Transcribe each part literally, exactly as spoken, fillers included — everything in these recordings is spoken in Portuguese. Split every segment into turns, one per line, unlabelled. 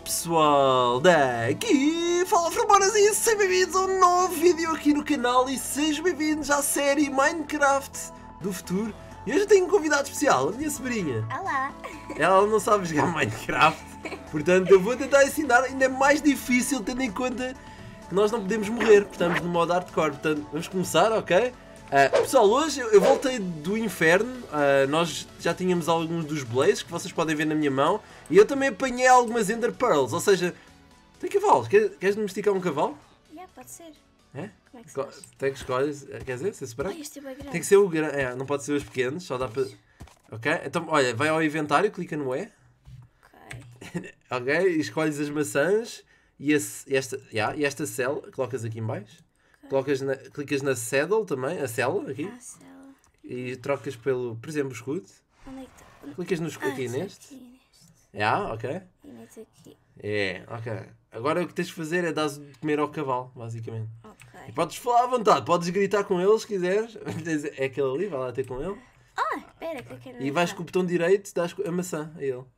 pessoal, daqui fala Formonas e sejam bem-vindos a um novo vídeo aqui no canal e sejam bem-vindos à série Minecraft do futuro. E hoje eu tenho um convidado especial, a minha sobrinha.
Olá!
Ela não sabe jogar Minecraft, portanto eu vou tentar ensinar, ainda é mais difícil tendo em conta que nós não podemos morrer, porque estamos no modo hardcore, portanto vamos começar, ok? Uh, pessoal, hoje eu, eu voltei do inferno, uh, nós já tínhamos alguns dos blazes que vocês podem ver na minha mão e eu também apanhei algumas Ender Pearls, ou seja, tem cavalos, Quer, queres domesticar um cavalo?
Yeah, pode ser.
É?
Como é que se
Co
faz?
tem que escolher, quer dizer, se separar?
Ai, este é bem grande.
Tem que ser o grande, é, não pode ser os pequenos, só dá para... Ok, então olha, vai ao inventário, clica no E,
Ok.
ok, e escolhes as maçãs e, esse, esta, yeah, e esta cela, colocas aqui em baixo. Colocas na, clicas na saddle também, a cela aqui,
Ah, cela.
e trocas pelo, por exemplo, o escudo.
Onde é que está?
Clicas no escudo
Ah,
aqui
está
neste.
aqui, neste.
Yeah, ok.
E metes aqui.
É, ok. Agora o que tens de fazer é dar de comer ao cavalo, basicamente. E
Ok.
podes falar à vontade, podes gritar com ele se quiseres. É aquele ali, vai lá ter com ele.
Ah, espera, que eu quero
E vais
levar.
com o botão direito, dás a maçã a ele.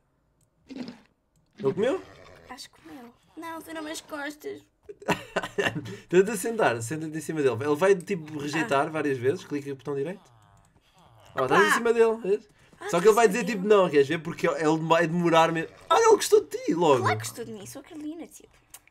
Ele comeu?
Acho que comeu. Não, virou as costas.
Tenta sentar, senta-te em cima dele. Ele vai tipo rejeitar
Ah.
várias vezes, clica com o botão direito. Ó, estás em cima dele, vês?
Ah,
Só que ele vai dizer
sabia.
tipo não, queres ver? Porque ele vai demorar mesmo. Olha, ele gostou de ti logo.
Claro que gostou de mim, sou a Carolina, tipo.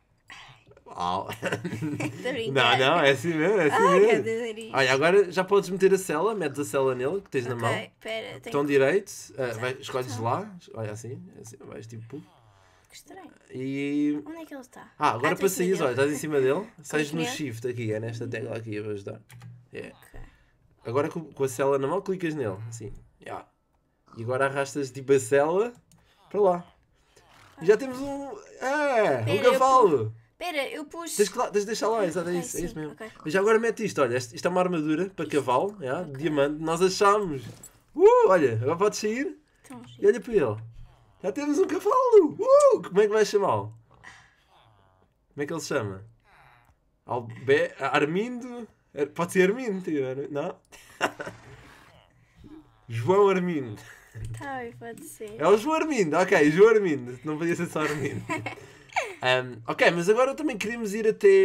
Uau.
Estou a
Não,
brincar.
não, é assim mesmo, é assim
Ah, que
mesmo.
nariz.
Olha, agora já podes meter a cela, metes a cela nele, que tens na mão.
Ok, espera, tenho
Botão
que...
direito, ah, vai,
Exato.
escolhes lá, olha assim, assim vais tipo. puf,
Que estranho.
E.
Onde é que ele está?
Ah, agora
estou
para
em cima
sair,
dele.
olha, estás em cima dele, sais
Clique
no
nele.
shift aqui, é nesta tecla aqui, eu vou ajudar. É.
Ok.
Agora com, com a cela na mão, clicas nele, assim. Yeah. E agora arrastas tipo a cela para lá. E já temos um. É! Um
Pera, eu
cavalo!
Espera, eu pus...
Tens que, lá, tens de deixar lá, exato, é
Ok,
isso, é
sim,
isso mesmo.
ok.
Mas já agora mete isto, olha, isto isto é uma armadura para cavalo, yeah, de diamante, nós achámos. Uh, olha, agora podes sair
Tão
e
giro.
olha para ele. Já temos um cavalo! Uh, como é que vais chamá-lo? Como é que ele se chama? Albe Armindo? Ar- Pode ser Armindo, tio, Ar- não? João Armindo.
Tá bem, pode ser.
É o João Armindo, ok, João Armindo, não podia ser só Armindo. Um, ok, mas agora também queríamos ir até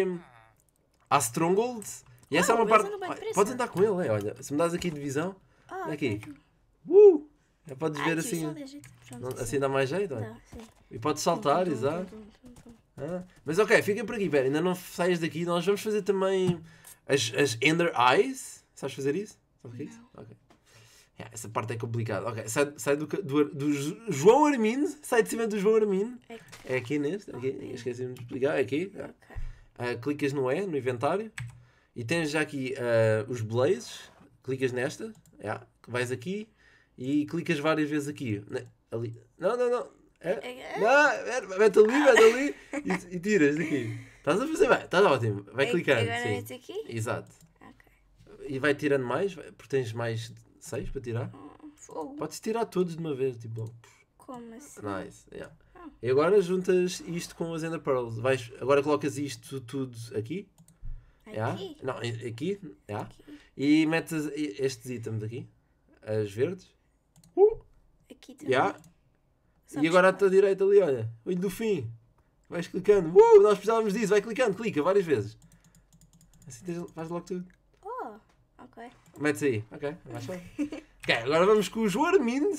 à Stronghold. E essa
Ah,
é uma
mas
parte.
eu não bem
Olha,
depressa.
podes andar com ele, é, olha. Se me dás aqui divisão,
Ah,
aqui.
ok.
Uh! Já podes
Ai,
ver
tio,
assim.
só dá jeito. Pronto,
não-
assim.
Assim dá mais jeito, olha.
Dá, sim.
E podes saltar,
Tum, tum, tum,
exato.
tum, tum, tum, tum.
Ah, mas ok, fica por aqui, pera, ainda não saias daqui. Nós vamos fazer também as, as Ender Eyes. Sabes fazer isso? Sabes o que é isso? Ok. Yeah, essa parte é complicada. Ok, sai, sai do, ca- do, do Jo- João Armindo, sai de cima do João Armindo.
É que-
É aqui neste, aqui,
Ok.
esqueci-me de explicar, é aqui.
Ok.
Ah, clicas no E, no inventário, e tens já aqui ah, os blazes, clicas nesta, yeah, vais aqui, e clicas várias vezes aqui. Na- ali. Não, não, não. É,
É-
não, é, mete ali, mete ali, e, e tiras daqui. Estás a fazer bem, estás ótimo. Vai
É-
clicando,
Agora
sim.
metes aqui?
Exato.
Ok.
E vai tirando mais, vai- porque tens mais seis para tirar.
Hum, Fogo.
Podes tirar todos de uma vez, tipo.
Como assim?
Nice, yeah.
Ah.
E agora juntas isto com as Ender Pearls. Vais, agora colocas isto tudo aqui. yeah.
Aqui?
Não, e- aqui. yeah.
Aqui.
E metes e- estes itens aqui. As verdes. Uh,
Aqui também.
yeah.
Só
E agora à
buscar.
tua direita ali, olha. Olho do fim. Vais clicando. Uh, nós precisávamos disso. Vai clicando, clica várias vezes. Assim tens, faz logo tudo.
Oh, ok.
Metes aí. Ok, mais só. Ok, agora vamos com o Armind.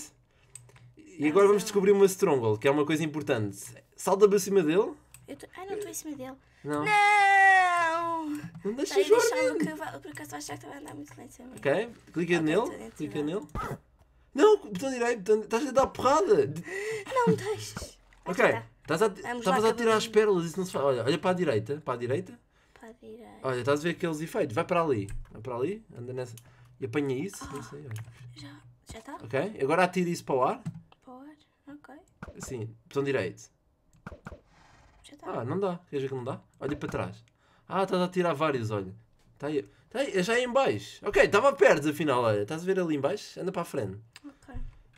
E agora vamos descobrir uma Stronghold, que é uma coisa importante. Salta para cima dele.
Eu tô... Ai, não estou em cima dele.
Não.
Não!
Não deixa
Ai,
o
deixar o
Armind.
cavalo. Por acaso achar que estava a andar muito lento também.
Ok, clica
Ok,
nele.
tô dentro
Clica
dela.
nele. Não, botão direito. botão- Estás a dar porrada.
Não deixes. Ah,
Ok.
já tá.
Estás a,
Vamos lá,
estavas a tirar as
cavalinho.
pérolas. Isso não se faz. Olha, olha para a direita. Para a direita.
Para a direita.
Olha, estás a ver aqueles efeitos. Vai para ali. Vai para ali. Anda nessa. E apanha isso.
Ah.
isso aí, olha.
Já já está?
Ok. Agora atira isso para o ar.
Pode. Ok.
Assim. Botão direito.
Já está.
Ah, não dá. Queres ver que não dá? Olha para trás. Ah, estás a tirar vários, olha. Está aí. Está aí. É já aí em baixo. Ok, estava perto afinal, olha. Estás a ver ali em baixo? Anda para a frente.
Ok.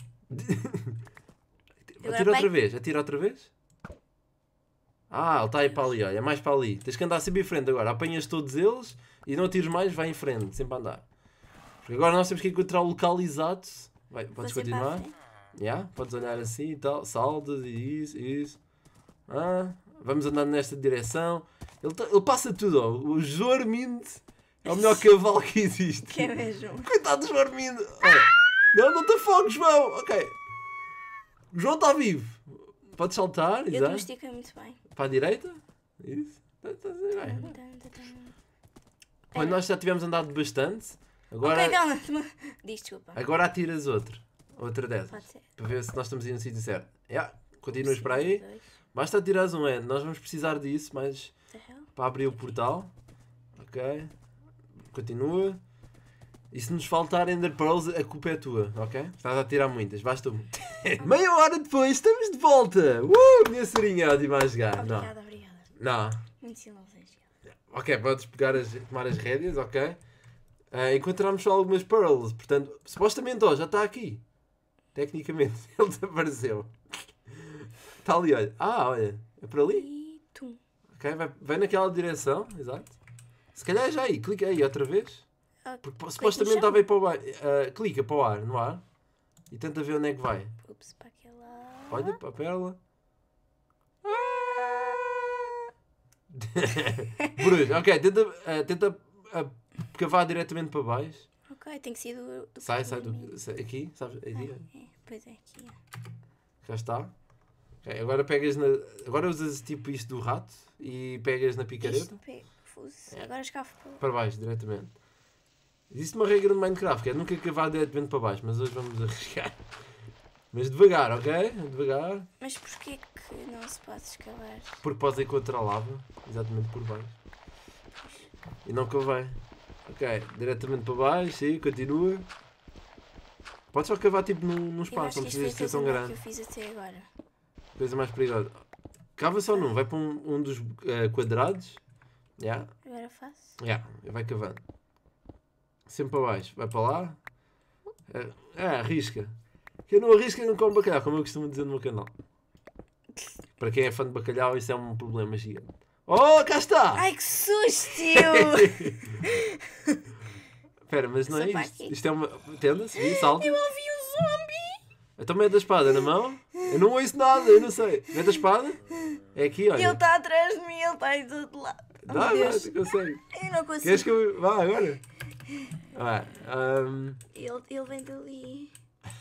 Atira
Agora
outra
vai-
vez. Atira outra vez. Ah, ele está aí para ali, olha. É mais para ali. Tens que andar sempre em frente agora. Apanhas todos eles e não atires mais, vai em frente. Sempre a andar. Porque agora nós temos que encontrar o local exato. Vai, podes
Vou sempre à
continuar.
frente.
Yeah, podes olhar assim e tal. Saldas e isso, isso. Ah, vamos andar nesta direção. Ele, tá, ele passa tudo, ó. O Jormind é o melhor cavalo que existe.
Que é mesmo?
Coitado do Jormind. Olha. Não, não te fogo, João. Ok. O João está vivo. Podes saltar,
Eu
exato.
domestiquei muito bem.
Para a direita. Isso. Tá- tá- tá bem.
Tum, tum, tum, tum.
Quando nós já tivemos andado bastante, agora,
Ok, calma. Diz desculpa.
agora atiras outra. Outra dessas.
Pode ser.
Para ver se nós estamos aí no sítio certo. Yeah. Continuas para aí.
Dois.
Basta atirares um, é. Nós vamos precisar disso, mas
The hell?
para abrir o portal. Ok. Continua. E se nos faltar Ender Pearls, a culpa é tua, ok? Estás a tirar muitas, basta uma. Meia hora depois, estamos de volta! Uh, minha serinha ótima a jogar. Não.
Obrigada, obrigada.
Não.
Muito silêncio.
Ok, podes pegar as, tomar as rédeas, ok? Uh, encontramos só algumas Pearls, portanto, supostamente, ó, já está aqui. Tecnicamente, ele desapareceu. Está ali, olha. Ah, olha, é por ali?
E tum.
Ok, vai, vai naquela direção, exato. Se calhar é já aí, clica aí outra vez.
Ah,
Porque
clica
supostamente
no chão.
estava aí para o ar. Uh, clica para o ar, no ar. E tenta ver onde é que vai.
Ups, para aquela.
Olha para a pérola. Bruno, ok, tenta, uh, tenta uh, cavar diretamente para baixo.
Ok, tem que ser do. do
Sai, sai do.
caminho.
sai- Aqui, sabes? Aqui,
Ah, é, pois é, aqui. é.
já está. Ok, agora pegas na. Agora usas tipo isto do rato e pegas na picareta
Isto, pe- fuse. Agora escavo para.
para baixo, diretamente. Existe uma regra no Minecraft que é nunca cavar diretamente para baixo, mas hoje vamos arriscar. Mas devagar, ok? Devagar.
Mas porquê que não se pode escavar?
Porque podes encontrar lava, exatamente por baixo. E não cavei. Ok, diretamente para baixo, sim, continua. Podes só cavar tipo num, num
Eu
espaço,
acho
não
que isto foi
precisa
a
ser
coisa
tão
melhor que
grande.
eu fiz até agora.
Coisa mais perigosa. Cava só num, vai para um, um dos eh, quadrados. Já,
Agora faço.
já, vai cavando. Sempre para baixo, vai para lá. É, é, arrisca. Quem não arrisca não come bacalhau, como eu costumo dizer no meu canal. Para quem é fã de bacalhau, isso é um problema gigante. Oh, cá está!
Ai que susto!
Espera, mas não
Só
é
para
isto.
aqui.
Isto é uma. Tenda, subir, salto.
Eu ouvi um zombie!
Eu também é da espada na mão. Eu não ouço nada, eu não sei. Mete a espada. É aqui, olha.
Ele está atrás de mim, ele está em todo lado. Oh,
Dá,
meu
vai,
Deus.
tu consegue.
Eu não consigo.
Queres que eu. Vá agora? Vai. Um...
Ele, ele vem dali.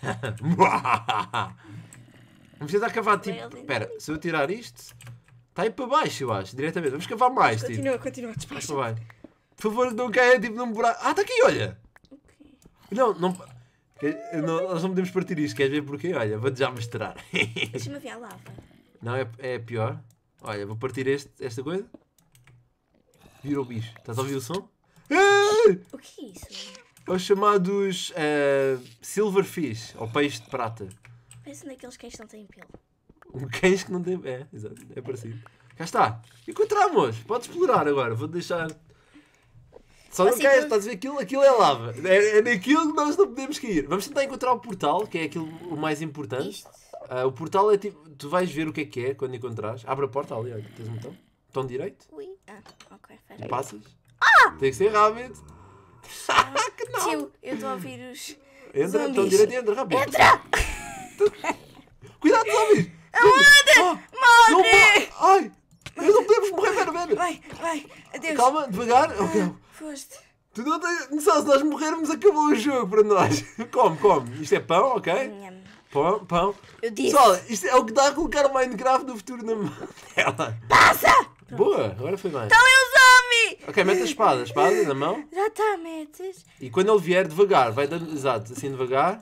Vamos tentar cavar tipo.
Vai ali.
Espera, se eu tirar isto. Está aí para baixo, eu acho, diretamente. Vamos cavar mais, tipo.
Continua, continua,
Mais
despacha.
para baixo. Por favor, não caia tipo num buraco. Ah, está aqui, olha!
Ok.
Não, não. que- não- Nós não podemos partir isto, queres ver porquê? Olha, vou-te já mostrar.
Deixa-me ver a lava.
Não, é, é pior. Olha, vou partir este, esta coisa. Vira o bicho. Estás a ouvir o som? Ah!
O que é isso?
É os chamados eh, silverfish, ou peixe de prata.
Parece naqueles cães que não têm pelo.
Um cães que não tem. É, exato, é parecido. Cá está. Encontramos! Podes explorar agora, vou deixar. Só não
Assim,
caias,
tu-
estás a ver aquilo? Aquilo é lava. É, é naquilo que nós não podemos cair. Vamos tentar encontrar o portal, que é aquilo o mais importante.
Isto.
Ah, o portal é tipo. Tu vais ver o que é que é quando encontrares. Abre a porta ali, olha, tens um botão. Botão direito.
Ui. Ah, ok, faz.
E passas. Tem que ser rápido.
Tio, eu estou a ouvir os.
Entra,
Zombies.
botão direito e entra rápido.
Entra!
Cuidado, zombies!
Morre!
Não
Morre!
mo- Ai! Nós não podemos morrer, pera, pera.
Vai, vai, adeus.
Calma, devagar. Ok.
Foste.
Tu não tens noção, se nós morrermos, acabou o jogo para nós. Come, come. Isto é pão, ok?
Nham.
Pão, pão.
Eu disse.
Pessoal, isto é o que dá a colocar o Minecraft no futuro na mão dela.
Passa!
Boa, agora foi bem.
Então é o zombie!
Ok, mete a espada, a espada na mão.
Já está, metes.
E quando ele vier, devagar, vai dando, exato, assim devagar.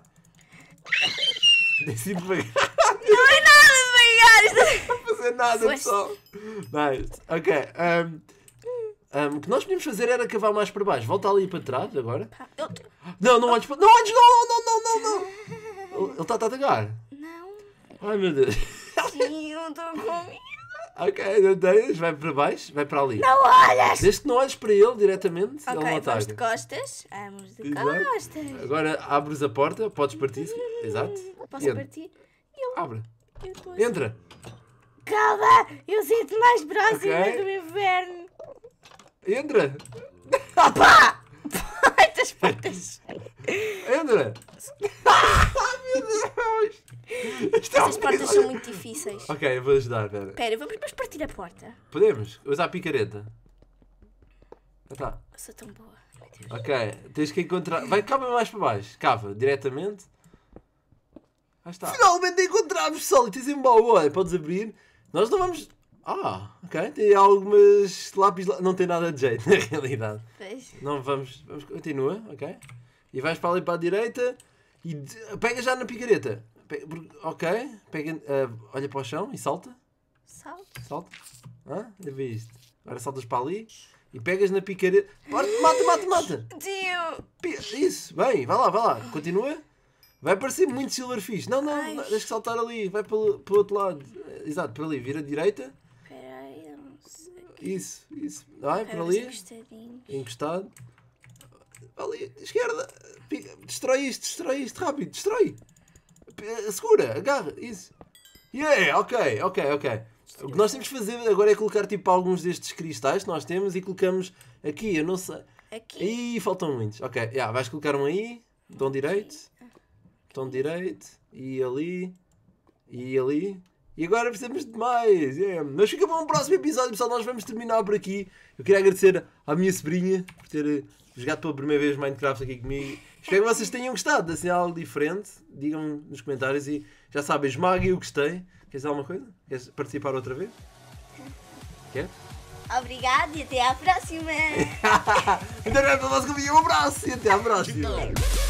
Assim devagar.
Não é nada de devagar.
Não fazer nada,
Foste.
pessoal. Nice. Ok. Um, um, o que nós podíamos fazer era cavar mais para baixo. Volta ali para trás agora.
Pá, eu-
Não, não olhes para. Não olhes, não, não, não, não, não. Ele ele está a atacar.
Não,
Ai meu Deus.
sim, eu estou com medo.
Ok, não tens. Vai para baixo, vai para ali.
Não olhas!
Desde que não olhes para ele diretamente, ele não
Ok, vamos de
ataca.
costas. Vamos de
Exato.
costas.
Agora abres a porta, podes partir. Exato.
Posso
Entra.
partir? Eu
Abre.
eu estou assim.
Entra.
Calma! Eu sinto mais próxima
Ok.
do inverno.
Entra.
Opa! Ai, das portas.
Entra. Ai meu Deus. depois. Isto é
Estas
um
portas
perigo.
são muito difíceis.
Ok, eu vou ajudar, pera.
Espera, vamos vamos partir a porta.
Podemos? Usar a picareta. Ah, tá.
Eu sou tão boa. Meu Deus.
Ok, tens que encontrar. Vai, cava mais para baixo. Cava, diretamente. Ah, está. Finalmente encontramos, pessoal. E tens em baú, olha, podes abrir. Nós não vamos. Ah, ok. Tem algumas lápis. lá- Não tem nada de jeito, na realidade.
Pois.
Não vamos. Vamos continua, ok. E vais para ali para a direita. E de- pega já na picareta. Pe- por- Ok. Pega, ah, olha para o chão e salta.
Salto.
Salta. Hã? Já vi isto. Agora saltas para ali. E pegas na picareta. Bora, mata, mata, mata.
Tio!
Pi- Isso, bem, vai lá, vai lá. Continua. Vai parecer muito silverfish. Não, não,
Ai.
não, deixa que saltar ali. Vai para, o- para o outro lado. Exato, para ali. Vira à direita.
Espera aí, eu não sei.
Isso, isso. Vai
Espera,
para
uns
ali.
encostadinhos.
Encostado. Ali, esquerda. Pi- Destrói isto, destrói isto. Rápido, destrói. P- Segura, agarra. Isso. Yeah, ok, ok, ok. O que nós temos que fazer agora é colocar tipo alguns destes cristais que nós temos e colocamos aqui, eu não sei.
Aqui.
Ih, faltam muitos. Ok, yeah, vais colocar um aí, botão direito, botão direito, e ali, e ali. E agora precisamos de mais. Yeah. Mas fica para um próximo episódio, pessoal. Nós vamos terminar por aqui. Eu queria agradecer à minha sobrinha por ter eh, jogado pela primeira vez Minecraft aqui comigo. Espero que vocês tenham gostado de assim algo diferente. Digam-me nos comentários e já sabem, esmaguem o gostei. Queres dizer alguma coisa? Queres participar outra vez? Quer?
Obrigado e até à próxima!
Então, é para o nosso caminho. Um abraço e até à próxima.